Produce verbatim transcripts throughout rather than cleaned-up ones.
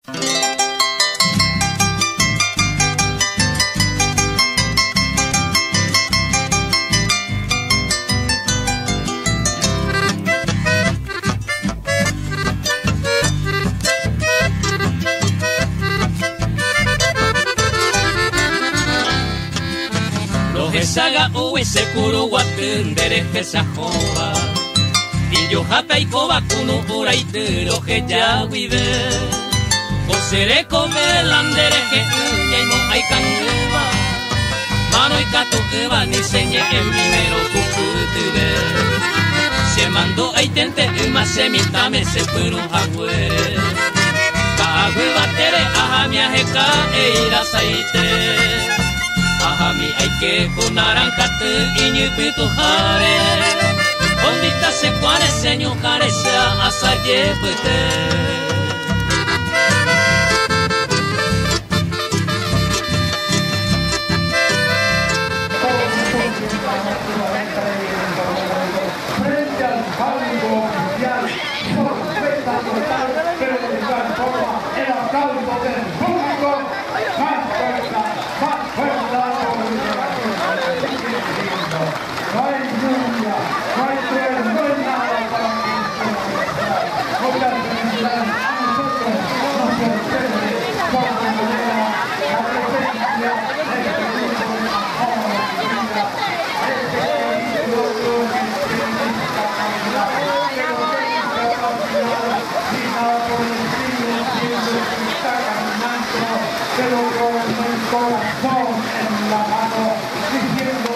Saga uese kuru watendere esa joa y yo hata y koba kuno uraitero que ya vive o seré come landere que uña y mo hay caneva mano y cato que va ni señe en primero cucutube se mandó a intente más semita me se fueron a huere cagüe batere a mi ajeca e ir a saite Ahami hay que con naranja te iñipito jare Ondita se cuare señor carecia hasta llevete frente al código oficial sorpresa total pero de igual forma el aplauso del público más fuerza, más fuerza. No hay lluvia, no hay trueno, no hay nada para que muchas felicidades a nosotros nos sorprende por manera la presencia de este grupo de amor y vida, este pueblo que significa calidad, que no tiene capacidad ni nada por el estilo, siempre está caminando, pero con el corazón en la mano, diciendo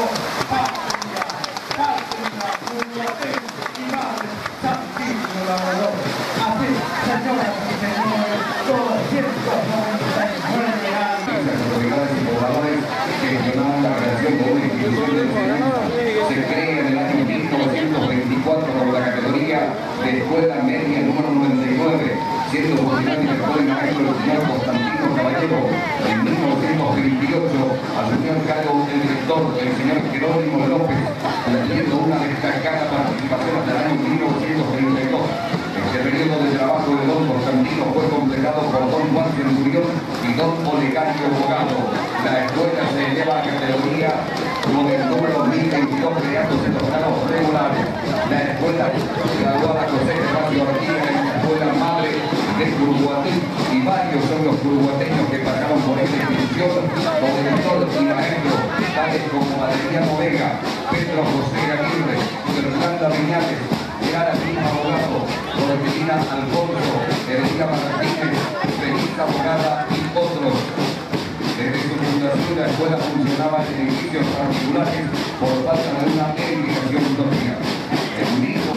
así, señoras y señores, doscientos noventa y nueve años. Las autoridades y pobladores que gestionaban la relación con una institución de enseñanza se crea en el año mil novecientos veinticuatro con la categoría de Escuela Media número noventa y nueve, siendo funcionario de escuela y maestro el señor Constantino Caballero. En mil novecientos veintiocho asumió el cargo el director, el señor Jerónimo López, teniendo una destacada participación hasta el año mil novecientos treinta y dos. Este periodo de trabajo de don Constantino fue completado por don Juan Centurión y don Olegario Bogado. La escuela se eleva a categoría con el número mil veintidós de actos en los grados regulares. La escuela graduada José Gervasio Ortega en la escuela madre de Curuguatí y varios son los curuguateños que pasaron por esta institución como director y maestro, tales como Adriano Vega, Pedro José Aguirre, Fernanda Viñales, Clara Prima Abogado, Josefina Alfonso, Erika Martínez, Felisa Abogada y otros. Desde su fundación la escuela funcionaba en edificios particulares por falta de una edificación propia. El mismo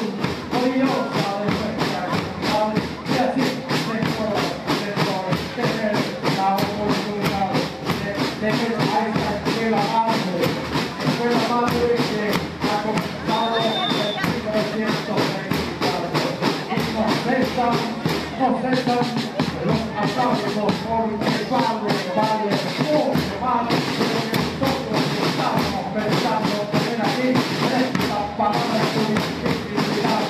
nos cesan los aplausos porque vale, vale, mucho más de lo que nosotros estábamos pensando tener aquí en esta palabra de publicidad.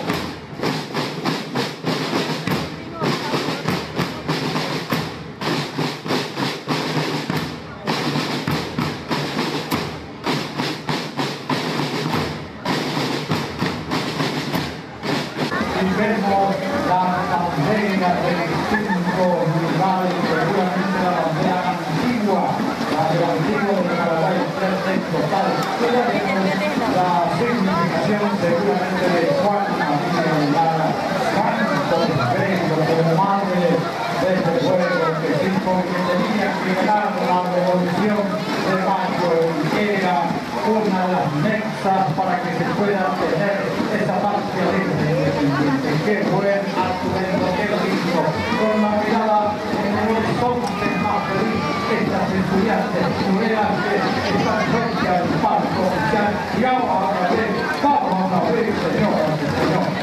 Y vemos la bandera de distintos lugares, seguramente la bandera antigua, la de la antigua de Paraguay tres en total. La significación seguramente de Juan María Santos Grego, como madre de este pueblo, que sí, porque tenía que ganar la revolución de mayo, que era una de las nexas para que se pueda tener esa patria libre. Qué buen argumento, qué lindo, con la mirada en el horizonte más feliz, estas estudiantes tuvieran que estar frente al palco oficial y ahora a ver, vamos a ver, señoras y señores.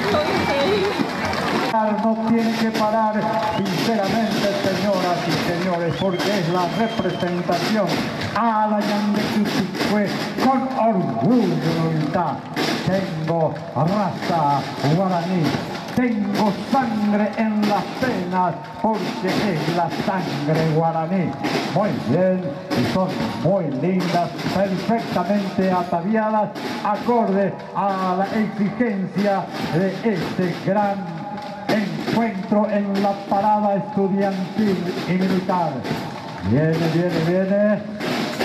No tiene que parar, sinceramente, señoras y señores, porque es la representación a la Yandequiticué con orgullo y voluntad. Tengo raza guaraní, tengo sangre en las venas porque es la sangre guaraní. Muy bien, y son muy lindas, perfectamente ataviadas, acorde a la exigencia de este gran encuentro en la parada estudiantil y militar. Viene, viene, viene.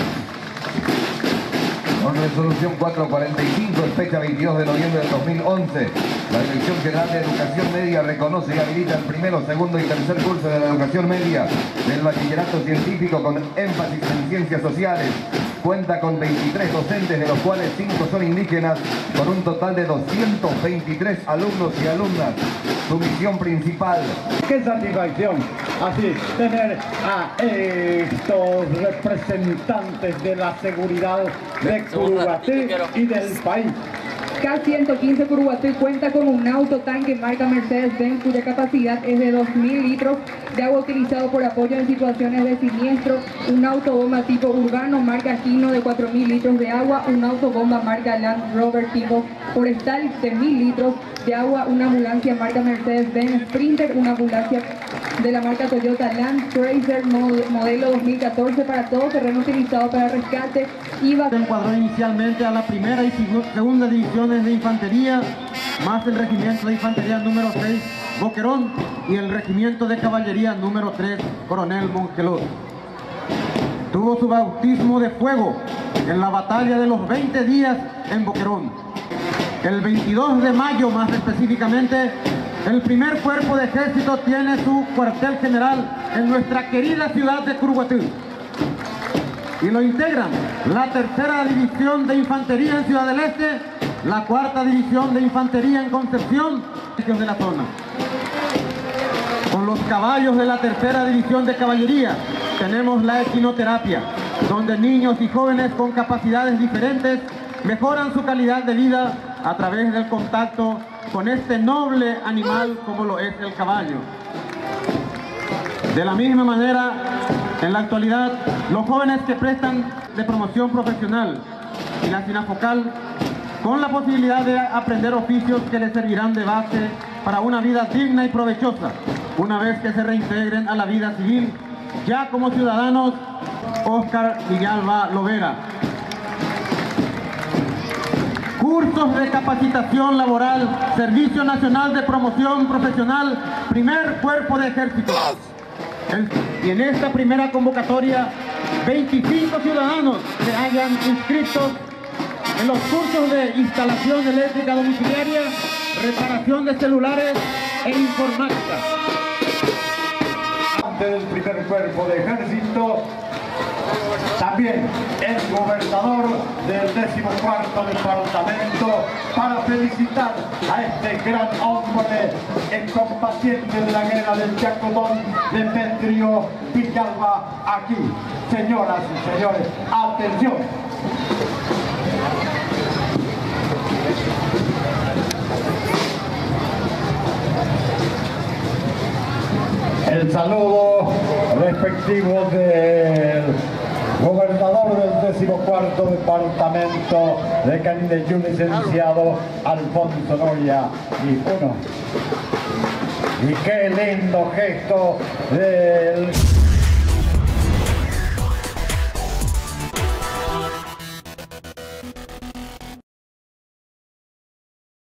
Con resolución cuatrocientos cuarenta y cinco, fecha veintidós de noviembre del dos mil once, la Dirección General de Educación Media reconoce y habilita el primero, segundo y tercer curso de la educación media del bachillerato científico con énfasis en ciencias sociales. Cuenta con veintitrés docentes, de los cuales cinco son indígenas, con un total de doscientos veintitrés alumnos y alumnas. Su misión principal. ¡Qué satisfacción! Así, tener a estos representantes de la seguridad de Curuguatí y del país. K ciento quince Curuguatí cuenta con un autotanque marca Mercedes-Benz cuya capacidad es de dos mil litros de agua utilizado por apoyo en situaciones de siniestro, un autobomba tipo urbano marca Gino de cuatro mil litros de agua, un autobomba marca Land Rover tipo forestal de mil litros de agua, una ambulancia marca Mercedes-Benz Sprinter, una ambulancia de la marca Toyota Land Cruiser modelo dos mil catorce para todo terreno utilizado para rescate. Iba Se encuadró inicialmente a la primera y segunda divisiones de infantería, más el regimiento de infantería número seis Boquerón y el regimiento de caballería número tres Coronel Mongelós. Tuvo su bautismo de fuego en la batalla de los veinte días en Boquerón. El veintidós de mayo, más específicamente, el primer cuerpo de ejército tiene su cuartel general en nuestra querida ciudad de Curuguatí. Y lo integran la tercera división de infantería en Ciudad del Este, la cuarta división de infantería en Concepción, de la zona. Con los caballos de la tercera división de caballería tenemos la equinoterapia, donde niños y jóvenes con capacidades diferentes mejoran su calidad de vida a través del contacto con este noble animal como lo es el caballo. De la misma manera, en la actualidad, los jóvenes que prestan de promoción profesional y la SINAFOCAL, con la posibilidad de aprender oficios que les servirán de base para una vida digna y provechosa, una vez que se reintegren a la vida civil, ya como ciudadanos. Óscar Villalba Lovera. Cursos de capacitación laboral, Servicio Nacional de Promoción Profesional, primer cuerpo de ejército. El, y en esta primera convocatoria, veinticinco ciudadanos se hayan inscritos en los cursos de instalación eléctrica domiciliaria, reparación de celulares e informática. Ante el primer cuerpo de ejército, también el gobernador del decimocuarto departamento, para felicitar a este gran hombre, el combatiente de la guerra del Chacotón, Demetrio Villalba, aquí. Señoras y señores, atención. El saludo respectivo del gobernador del decimocuarto departamento de Canindeyú, licenciado Alfonso Noria y uno. Y qué lindo gesto del